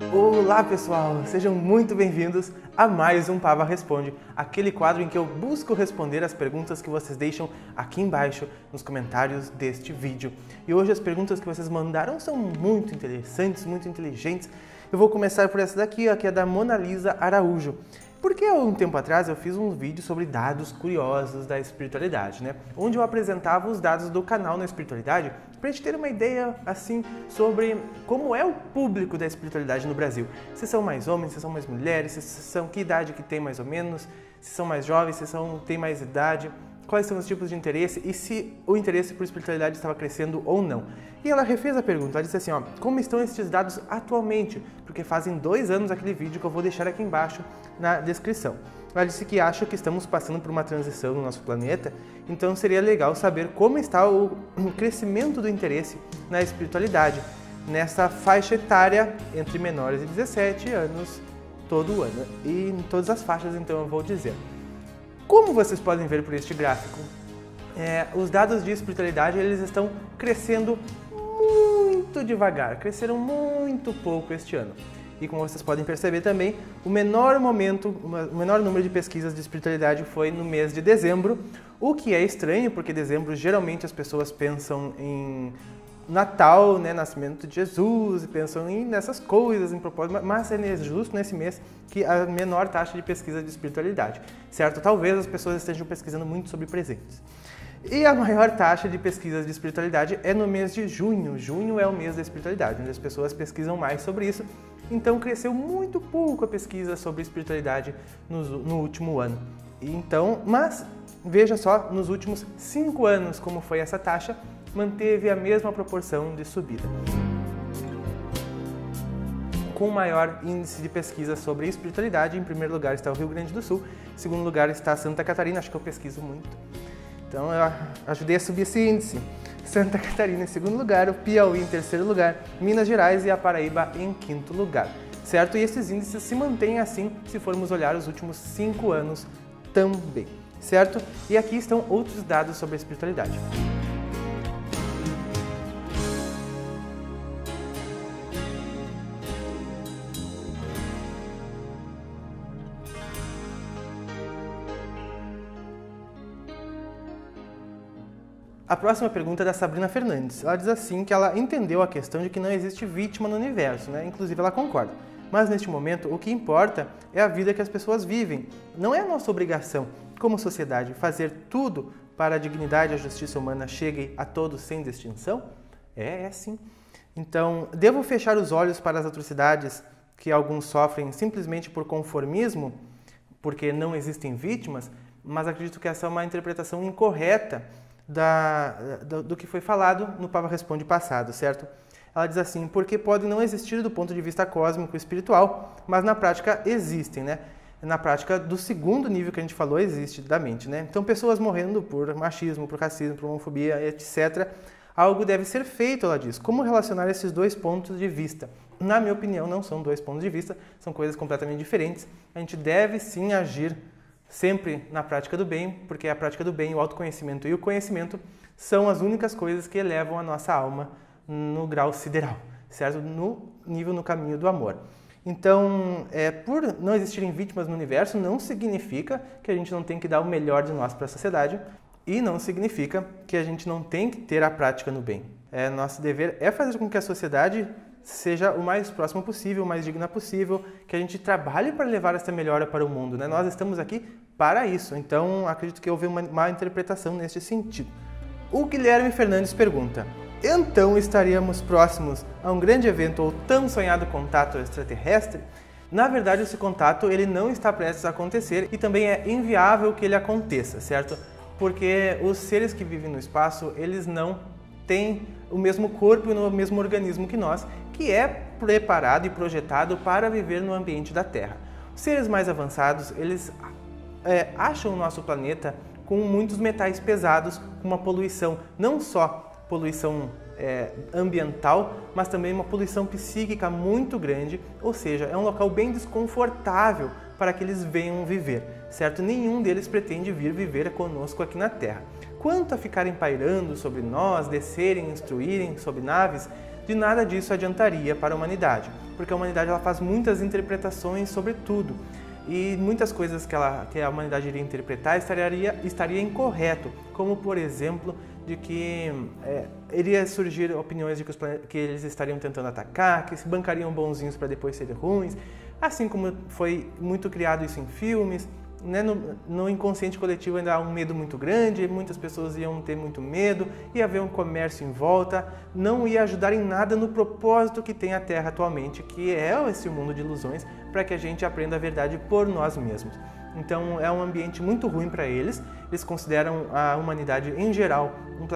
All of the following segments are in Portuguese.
Olá pessoal, sejam muito bem-vindos a mais um Pava Responde, aquele quadro em que eu busco responder as perguntas que vocês deixam aqui embaixo nos comentários deste vídeo. E hoje as perguntas que vocês mandaram são muito interessantes, muito inteligentes. Eu vou começar por essa daqui, que é da Mona Lisa Araújo. Porque há um tempo atrás eu fiz um vídeo sobre dados curiosos da espiritualidade, né? Onde eu apresentava os dados do canal na espiritualidade para a gente ter uma ideia, assim, sobre como é o público da espiritualidade no Brasil. Se são mais homens, se são mais mulheres, se são que idade que tem mais ou menos, se são mais jovens, se têm mais idade, quais são os tipos de interesse e se o interesse por espiritualidade estava crescendo ou não. E ela refez a pergunta, ela disse assim, ó, como estão esses dados atualmente? Porque fazem 2 anos aquele vídeo que eu vou deixar aqui embaixo na descrição. Ela disse que acha que estamos passando por uma transição no nosso planeta, então seria legal saber como está o crescimento do interesse na espiritualidade, nessa faixa etária entre menores de 17 anos todo ano. E em todas as faixas, então, eu vou dizer. Como vocês podem ver por este gráfico, os dados de espiritualidade eles estão crescendo muito devagar, cresceram muito pouco este ano. E como vocês podem perceber também, o menor número de pesquisas de espiritualidade foi no mês de dezembro, o que é estranho, porque dezembro geralmente as pessoas pensam em Natal, né, nascimento de Jesus, pensam nessas coisas, em propósito, mas é justo nesse mês que a menor taxa de pesquisa de espiritualidade, certo? Talvez as pessoas estejam pesquisando muito sobre presentes. E a maior taxa de pesquisas de espiritualidade é no mês de junho. Junho é o mês da espiritualidade, onde as pessoas pesquisam mais sobre isso. Então cresceu muito pouco a pesquisa sobre espiritualidade no último ano. Então, mas veja só, nos últimos 5 anos como foi essa taxa, manteve a mesma proporção de subida. Com maior índice de pesquisa sobre espiritualidade, em primeiro lugar está o Rio Grande do Sul, em segundo lugar está Santa Catarina, acho que eu pesquiso muito. Então eu ajudei a subir esse índice. Santa Catarina em segundo lugar, o Piauí em terceiro lugar, Minas Gerais e a Paraíba em quinto lugar, certo? E esses índices se mantêm assim se formos olhar os últimos 5 anos também, certo? E aqui estão outros dados sobre a espiritualidade. A próxima pergunta é da Sabrina Fernandes. Ela diz assim que ela entendeu a questão de que não existe vítima no universo, né? Inclusive ela concorda. Mas neste momento o que importa é a vida que as pessoas vivem. Não é nossa obrigação, como sociedade, fazer tudo para a dignidade e a justiça humana cheguem a todos sem distinção? É sim. Então, devo fechar os olhos para as atrocidades que alguns sofrem simplesmente por conformismo, porque não existem vítimas? Mas acredito que essa é uma interpretação incorreta do que foi falado no Pava Responde passado, certo? Ela diz assim, porque podem não existir do ponto de vista cósmico e espiritual, mas na prática existem, né? Na prática do segundo nível que a gente falou, existe da mente, né? Então, pessoas morrendo por machismo, por racismo, por homofobia, etc. Algo deve ser feito, ela diz. Como relacionar esses 2 pontos de vista? Na minha opinião, não são 2 pontos de vista, são coisas completamente diferentes. A gente deve sim agir sempre na prática do bem, porque a prática do bem, o autoconhecimento e o conhecimento são as únicas coisas que elevam a nossa alma no grau sideral, certo? No caminho do amor. Então, por não existirem vítimas no universo, não significa que a gente não tem que dar o melhor de nós para a sociedade e não significa que a gente não tem que ter a prática no bem. Nosso dever é fazer com que a sociedade seja o mais próximo possível, o mais digna possível, que a gente trabalhe para levar essa melhora para o mundo, né? Nós estamos aqui para isso, então acredito que houve uma má interpretação neste sentido. O Guilherme Fernandes pergunta, então estaríamos próximos a um grande evento ou tão sonhado contato extraterrestre? Na verdade, esse contato ele não está prestes a acontecer e também é inviável que ele aconteça, certo? Porque os seres que vivem no espaço, eles não têm o mesmo corpo e o mesmo organismo que nós, que é preparado e projetado para viver no ambiente da Terra. Os seres mais avançados, eles acham o nosso planeta com muitos metais pesados, com uma poluição, não só poluição ambiental, mas também uma poluição psíquica muito grande, ou seja, é um local bem desconfortável para que eles venham viver, certo? Nenhum deles pretende vir viver conosco aqui na Terra. Quanto a ficarem pairando sobre nós, descerem, instruírem sobre naves, de nada disso adiantaria para a humanidade, porque a humanidade ela faz muitas interpretações sobre tudo. E muitas coisas que a humanidade iria interpretar estaria incorreto, como por exemplo de que iria surgir opiniões de que eles estariam tentando atacar, que se bancariam bonzinhos para depois serem ruins, assim como foi muito criado isso em filmes, né? No inconsciente coletivo ainda há um medo muito grande, muitas pessoas iam ter muito medo, ia haver um comércio em volta, não ia ajudar em nada no propósito que tem a Terra atualmente, que é esse mundo de ilusões, para que a gente aprenda a verdade por nós mesmos. Então é um ambiente muito ruim para eles, eles consideram a humanidade em geral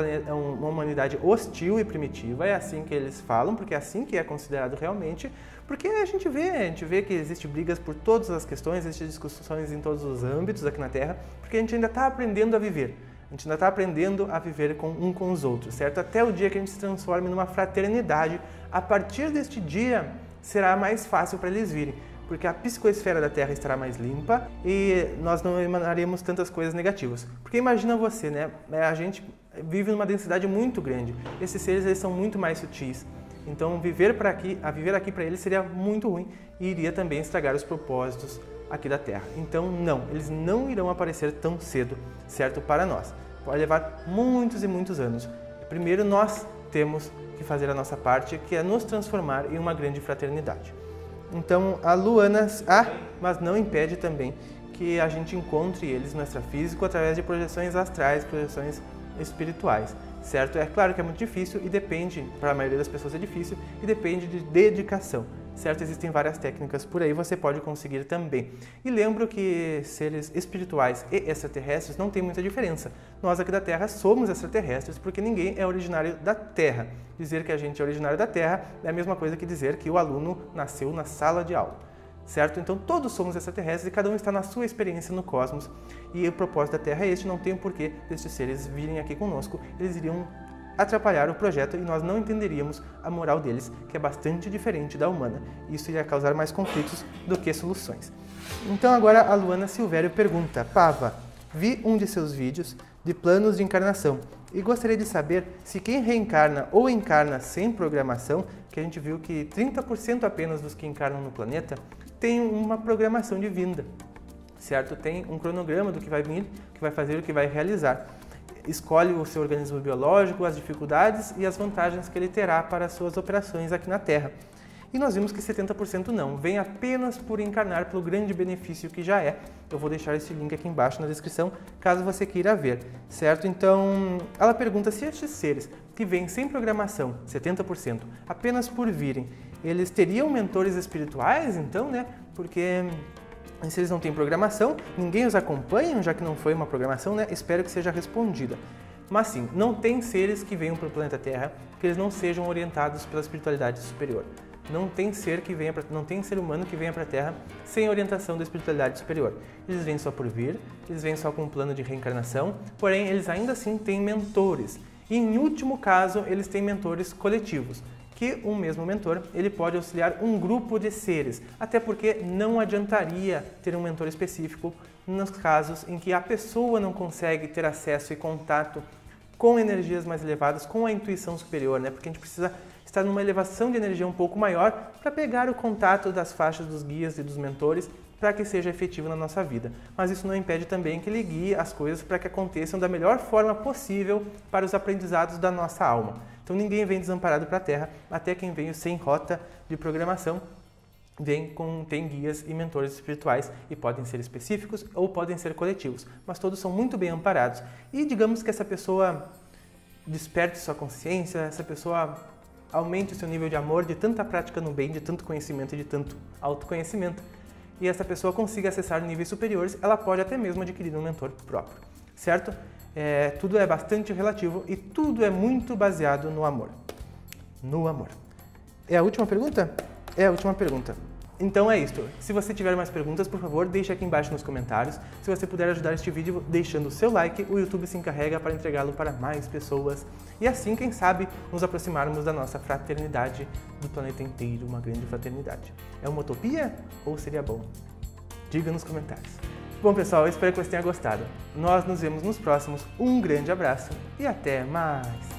uma humanidade hostil e primitiva, é assim que eles falam, porque é assim que é considerado realmente, porque a gente vê que existem brigas por todas as questões, existem discussões em todos os âmbitos aqui na Terra, porque a gente ainda está aprendendo a viver. A gente ainda está aprendendo a viver com os outros, certo? Até o dia que a gente se transforme numa fraternidade, a partir deste dia será mais fácil para eles virem, porque a psicoesfera da Terra estará mais limpa e nós não emanaremos tantas coisas negativas. Porque imagina você, né? A gente vive numa densidade muito grande. Esses seres eles são muito mais sutis. Então viver aqui para eles seria muito ruim e iria também estragar os propósitos aqui da Terra. Então não, eles não irão aparecer tão cedo, certo? Para nós. Pode levar muitos e muitos anos. Primeiro nós temos que fazer a nossa parte, que é nos transformar em uma grande fraternidade. Então a Luana, mas não impede também que a gente encontre eles no extrafísico através de projeções astrais, projeções espirituais, certo? É claro que é muito difícil e depende, para a maioria das pessoas é difícil e depende de dedicação, certo? Existem várias técnicas por aí, você pode conseguir também. E lembro que seres espirituais e extraterrestres não tem muita diferença. Nós aqui da Terra somos extraterrestres porque ninguém é originário da Terra. Dizer que a gente é originário da Terra é a mesma coisa que dizer que o aluno nasceu na sala de aula, certo? Então todos somos extraterrestres e cada um está na sua experiência no cosmos e o propósito da Terra é este, não tem o porquê destes seres virem aqui conosco, eles iriam atrapalhar o projeto e nós não entenderíamos a moral deles, que é bastante diferente da humana. Isso iria causar mais conflitos do que soluções. Então agora a Luana Silvério pergunta: Pava, vi um de seus vídeos de planos de encarnação e gostaria de saber se quem reencarna ou encarna sem programação, que a gente viu que 30% apenas dos que encarnam no planeta tem uma programação de vinda, certo? Tem um cronograma do que vai vir, que vai fazer, o que vai realizar. Escolhe o seu organismo biológico, as dificuldades e as vantagens que ele terá para as suas operações aqui na Terra. E nós vimos que 70% não, vem apenas por encarnar pelo grande benefício que já é. Eu vou deixar esse link aqui embaixo na descrição, caso você queira ver, certo? Então, ela pergunta se estes seres que vêm sem programação, 70%, apenas por virem, eles teriam mentores espirituais, então, né? Porque se eles não têm programação, ninguém os acompanha, já que não foi uma programação, né? Espero que seja respondida. Mas sim, não tem seres que venham para o planeta Terra que eles não sejam orientados pela espiritualidade superior. Não tem ser humano que venha para a Terra sem orientação da espiritualidade superior. Eles vêm só por vir, eles vêm só com um plano de reencarnação, porém eles ainda assim têm mentores. E em último caso, eles têm mentores coletivos, que um mesmo mentor ele pode auxiliar um grupo de seres, até porque não adiantaria ter um mentor específico nos casos em que a pessoa não consegue ter acesso e contato com energias mais elevadas, com a intuição superior, né? Porque a gente precisa estar numa elevação de energia um pouco maior para pegar o contato das faixas dos guias e dos mentores para que seja efetivo na nossa vida. Mas isso não impede também que ele guie as coisas para que aconteçam da melhor forma possível para os aprendizados da nossa alma. Então ninguém vem desamparado para a Terra, até quem veio sem rota de programação tem guias e mentores espirituais e podem ser específicos ou podem ser coletivos, mas todos são muito bem amparados. E digamos que essa pessoa desperte sua consciência, essa pessoa aumente o seu nível de amor, de tanta prática no bem, de tanto conhecimento e de tanto autoconhecimento, e essa pessoa consiga acessar níveis superiores, ela pode até mesmo adquirir um mentor próprio, certo? Tudo é bastante relativo e tudo é muito baseado no amor. No amor. É a última pergunta? É a última pergunta. Então é isto. Se você tiver mais perguntas, por favor, deixe aqui embaixo nos comentários. Se você puder ajudar este vídeo deixando o seu like, o YouTube se encarrega para entregá-lo para mais pessoas. E assim, quem sabe, nos aproximarmos da nossa fraternidade do planeta inteiro, uma grande fraternidade. É uma utopia ou seria bom? Diga nos comentários. Bom, pessoal, eu espero que você tenha gostado. Nós nos vemos nos próximos. Um grande abraço e até mais!